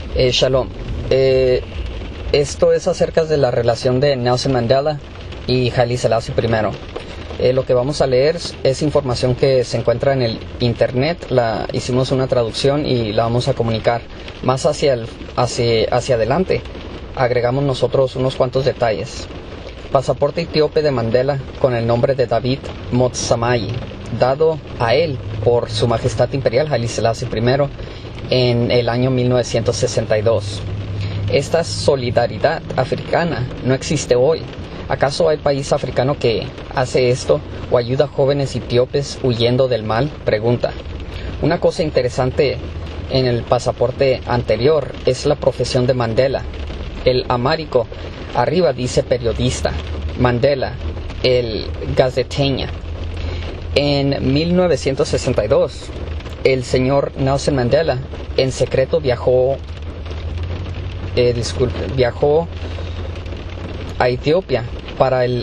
Shalom. Esto es acerca de la relación de Nelson Mandela y Haile Selassie I. Lo que vamos a leer es información que se encuentra en el internet. Hicimos una traducción y la vamos a comunicar más hacia adelante. Agregamos nosotros unos cuantos detalles. Pasaporte etíope de Mandela con el nombre de David Motsamai, dado a él por Su Majestad Imperial Haile Selassie I en el año 1962. Esta solidaridad africana no existe hoy. ¿Acaso hay país africano que hace esto o ayuda a jóvenes etíopes huyendo del mal? Pregunta. Una cosa interesante en el pasaporte anterior es la profesión de Mandela. El amárico arriba dice periodista, Mandela, el gazeteña. En 1962, el señor Nelson Mandela en secreto viajó a Etiopía para el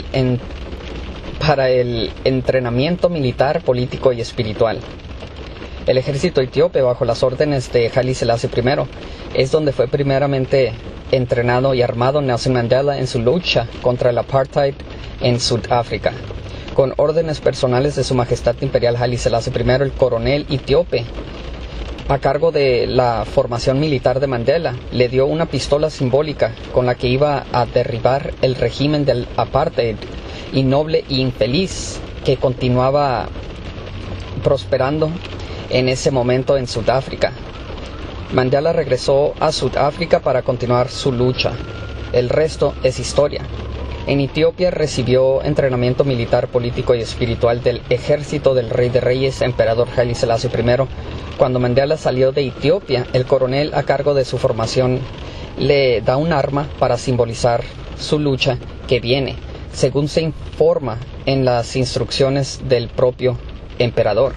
entrenamiento militar, político y espiritual. El ejército etíope, bajo las órdenes de Haile Selassie I, es donde fue primeramente entrenado y armado Nelson Mandela en su lucha contra el apartheid en Sudáfrica. Con órdenes personales de Su Majestad Imperial Haile Selassie I, el coronel etíope, a cargo de la formación militar de Mandela, le dio una pistola simbólica con la que iba a derribar el régimen del apartheid innoble e infeliz que continuaba prosperando en ese momento en Sudáfrica. Mandela regresó a Sudáfrica para continuar su lucha. El resto es historia. En Etiopía recibió entrenamiento militar, político y espiritual del ejército del Rey de Reyes, Emperador Haile Selassie I. Cuando Mandela salió de Etiopía, el coronel a cargo de su formación le da un arma para simbolizar su lucha que viene, según se informa en las instrucciones del propio emperador.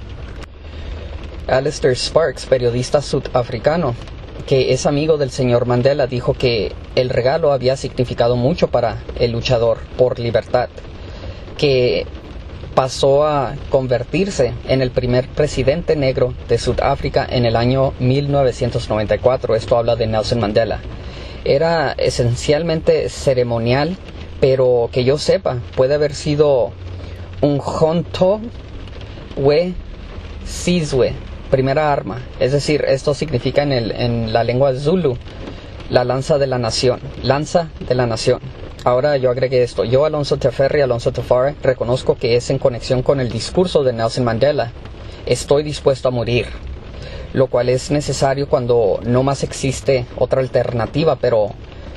Alistair Sparks, periodista sudafricano, que es amigo del señor Mandela, dijo que el regalo había significado mucho para el luchador por libertad, que pasó a convertirse en el primer presidente negro de Sudáfrica en el año 1994. Esto habla de Nelson Mandela. Era esencialmente ceremonial, pero que yo sepa, puede haber sido un Honto We Sizwe, primera arma. Es decir, esto significa en la lengua Zulu, la lanza de la nación. Lanza de la nación. Ahora yo agregué esto. Yo, Alonso Teferi, Alonso Tafari, reconozco que es en conexión con el discurso de Nelson Mandela. Estoy dispuesto a morir, lo cual es necesario cuando no más existe otra alternativa, pero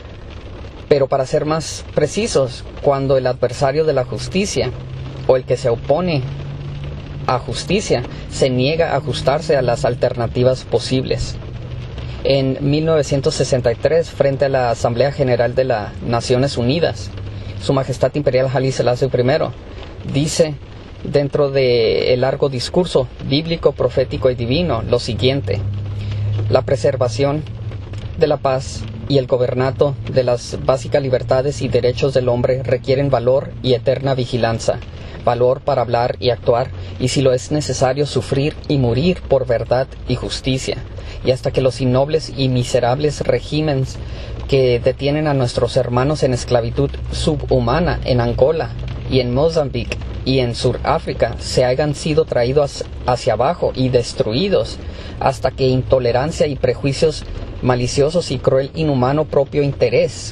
para ser más precisos, cuando el adversario de la justicia o el que se opone a justicia se niega a ajustarse a las alternativas posibles. En 1963, frente a la Asamblea General de las Naciones Unidas, Su Majestad Imperial Haile Selassie I dice, dentro del largo discurso bíblico, profético y divino, lo siguiente: la preservación de la paz y el gobernato de las básicas libertades y derechos del hombre requieren valor y eterna vigilancia, valor para hablar y actuar, y si lo es necesario, sufrir y morir por verdad y justicia, y hasta que los innobles y miserables regímenes que detienen a nuestros hermanos en esclavitud subhumana en Angola y en Mozambique y en Sudáfrica se hayan sido traídos hacia abajo y destruidos, hasta que intolerancia y prejuicios maliciosos y cruel inhumano propio interés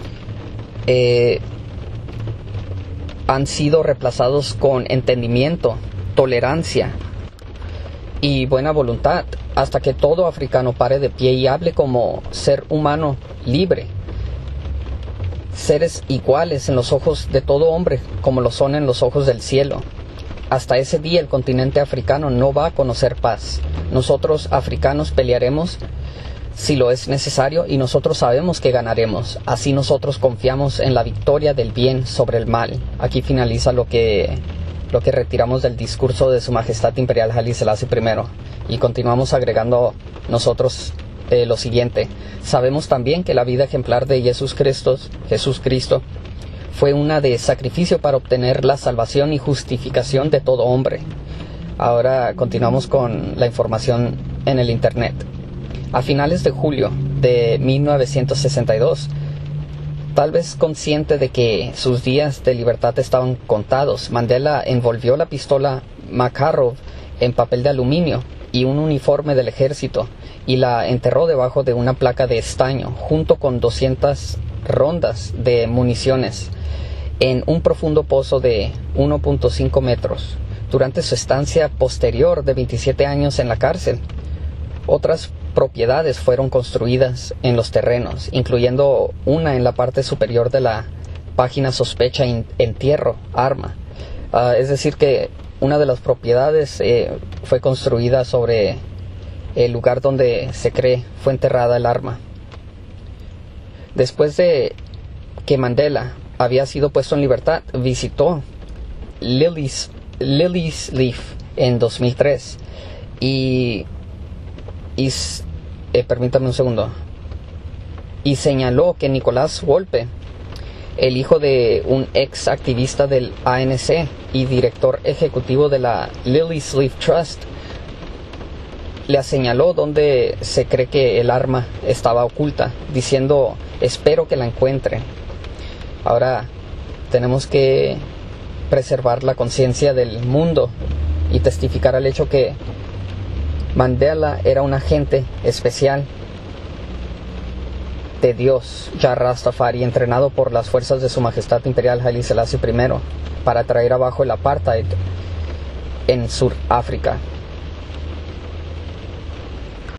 han sido reemplazados con entendimiento, tolerancia y buena voluntad, hasta que todo africano pare de pie y hable como ser humano libre, seres iguales en los ojos de todo hombre como lo son en los ojos del cielo. Hasta ese día el continente africano no va a conocer paz. Nosotros africanos pelearemos si lo es necesario, y nosotros sabemos que ganaremos. Así nosotros confiamos en la victoria del bien sobre el mal. Aquí finaliza lo que retiramos del discurso de Su Majestad Imperial Haile Selassie I. Y continuamos agregando nosotros lo siguiente: sabemos también que la vida ejemplar de Jesús Cristo fue una de sacrificio para obtener la salvación y justificación de todo hombre. Ahora continuamos con la información en el internet. A finales de julio de 1962. Tal vez consciente de que sus días de libertad estaban contados, Mandela envolvió la pistola Makarov en papel de aluminio y un uniforme del ejército y la enterró debajo de una placa de estaño junto con 200 rondas de municiones en un profundo pozo de 1.5 metros durante su estancia posterior de 27 años en la cárcel. Otras propiedades fueron construidas en los terrenos, incluyendo una en la parte superior de la página sospecha entierro arma. Es decir que una de las propiedades fue construida sobre el lugar donde se cree fue enterrada el arma. Después de que Mandela había sido puesto en libertad, visitó Lilies Leaf en 2003 permítame un segundo, y señaló que Nicolás Volpe, el hijo de un ex activista del ANC y director ejecutivo de la Lilies Leaf Trust, le señaló donde se cree que el arma estaba oculta, diciendo: espero que la encuentre. Ahora tenemos que preservar la conciencia del mundo y testificar al hecho que Mandela era un agente especial de Dios, Jah Rastafari, entrenado por las fuerzas de Su Majestad Imperial Haile Selassie I para traer abajo el apartheid en Sudáfrica.